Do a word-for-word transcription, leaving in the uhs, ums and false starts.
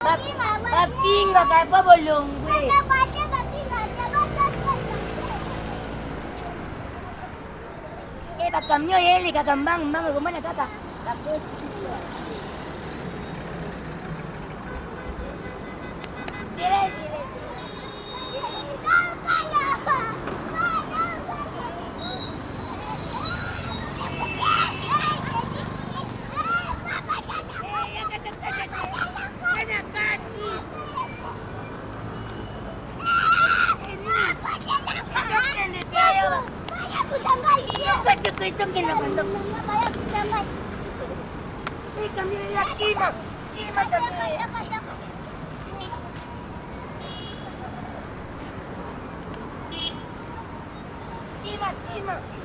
Papinga kaya pa bolongwe. Eh, bakamyo yeli kakambang mbang kumana kaka. Dire, dire. Itong kinakandok. Eh, kami na kima. Kima kami. Kima, kima.